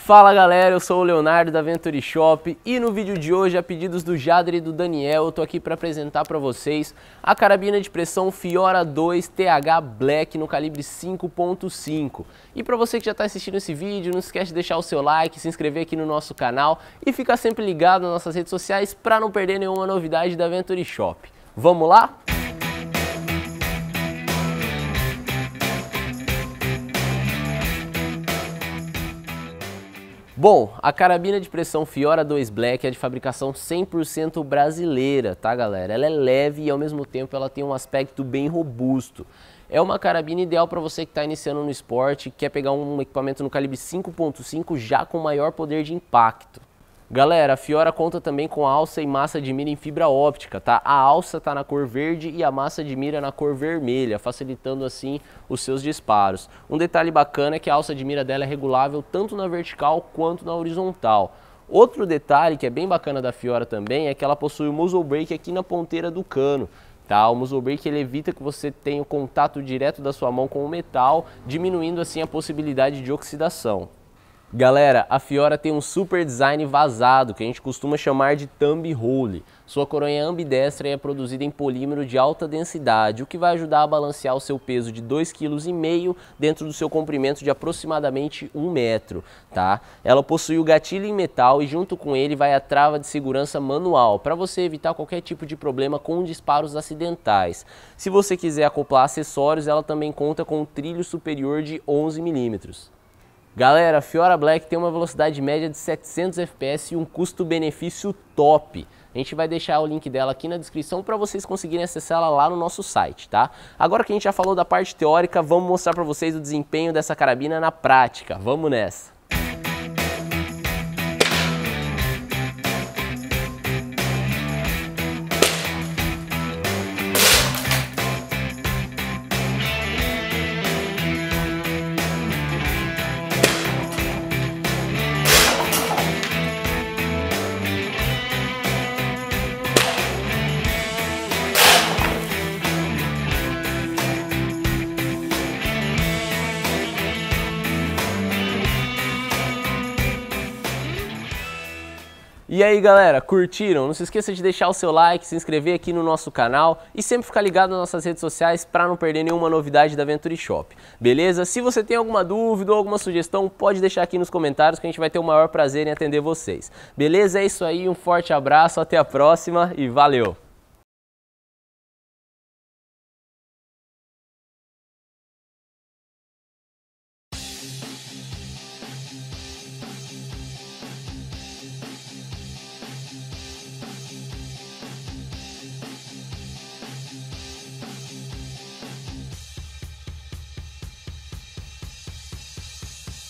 Fala galera, eu sou o Leonardo da Venturi Shop e no vídeo de hoje, a pedidos do Jader e do Daniel, eu tô aqui para apresentar para vocês a carabina de pressão Fiora 2 TH Black no calibre 5.5. E para você que já está assistindo esse vídeo, não esquece de deixar o seu like, se inscrever aqui no nosso canal e ficar sempre ligado nas nossas redes sociais para não perder nenhuma novidade da Venturi Shop. Vamos lá? Bom, a carabina de pressão Fiora 2 Black é de fabricação 100% brasileira, tá galera? Ela é leve e ao mesmo tempo ela tem um aspecto bem robusto. É uma carabina ideal para você que está iniciando no esporte, quer pegar um equipamento no calibre 5.5 já com maior poder de impacto. Galera, a Fiora conta também com alça e massa de mira em fibra óptica, tá? A alça tá na cor verde e a massa de mira na cor vermelha, facilitando assim os seus disparos. Um detalhe bacana é que a alça de mira dela é regulável tanto na vertical quanto na horizontal. Outro detalhe que é bem bacana da Fiora também é que ela possui o muzzle brake aqui na ponteira do cano. Tá? O muzzle brake ele evita que você tenha o contato direto da sua mão com o metal, diminuindo assim a possibilidade de oxidação. Galera, a Fiora tem um super design vazado, que a gente costuma chamar de thumb hole. Sua coronha ambidestra é produzida em polímero de alta densidade, o que vai ajudar a balancear o seu peso de 2,5 kg dentro do seu comprimento de aproximadamente 1 metro. Tá? Ela possui o gatilho em metal e junto com ele vai a trava de segurança manual, para você evitar qualquer tipo de problema com disparos acidentais. Se você quiser acoplar acessórios, ela também conta com um trilho superior de 11 mm. Galera, a Fiora Black tem uma velocidade média de 700 fps e um custo-benefício top. A gente vai deixar o link dela aqui na descrição para vocês conseguirem acessá-la lá no nosso site, tá? Agora que a gente já falou da parte teórica, vamos mostrar para vocês o desempenho dessa carabina na prática. Vamos nessa! E aí galera, curtiram? Não se esqueça de deixar o seu like, se inscrever aqui no nosso canal e sempre ficar ligado nas nossas redes sociais para não perder nenhuma novidade da Venturi Shop, beleza? Se você tem alguma dúvida ou alguma sugestão, pode deixar aqui nos comentários que a gente vai ter o maior prazer em atender vocês. Beleza? É isso aí, um forte abraço, até a próxima e valeu!